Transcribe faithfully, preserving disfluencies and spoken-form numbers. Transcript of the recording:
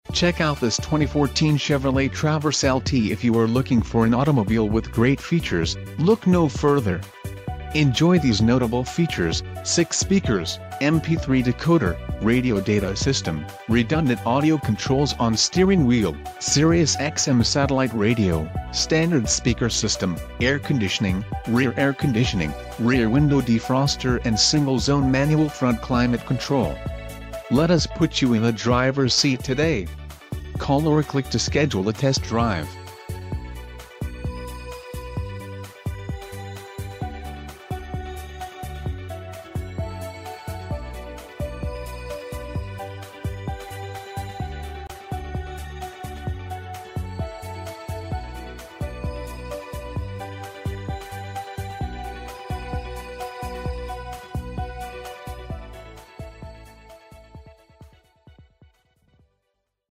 Check out this twenty fourteen Chevrolet Traverse L T. If you are looking for an automobile with great features, look no further. Enjoy these notable features: six speakers, M P three decoder, radio data system, redundant audio controls on steering wheel, Sirius X M satellite radio, standard speaker system, air conditioning, rear air conditioning, rear window defroster and single-zone manual front climate control. Let us put you in the driver's seat today. Call or click to schedule a test drive.